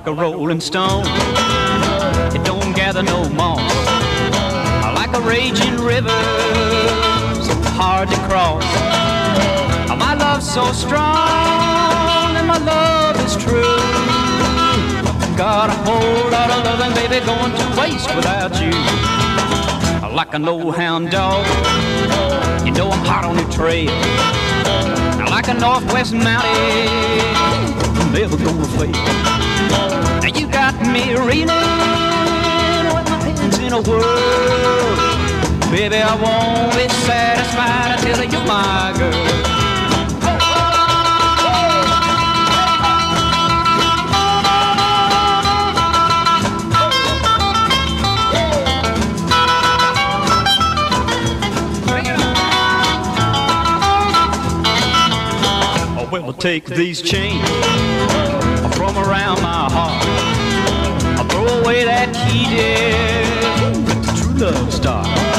like a rolling stone. It don't gather no moss. Like a raging river, so hard to cross. My love's so strong and my love is true. Got a whole lot of loving, baby, going to waste without you. Like an old hound dog, you know I'm hot on your trail. Like a northwest mountain, I'm never gonna fail. Now you got me reeling with my hands in a whirl. Baby, I won't be satisfied until you're my girl. Well, I'll take these chains from around my heart. I'll throw away that key, dear, let the true love start.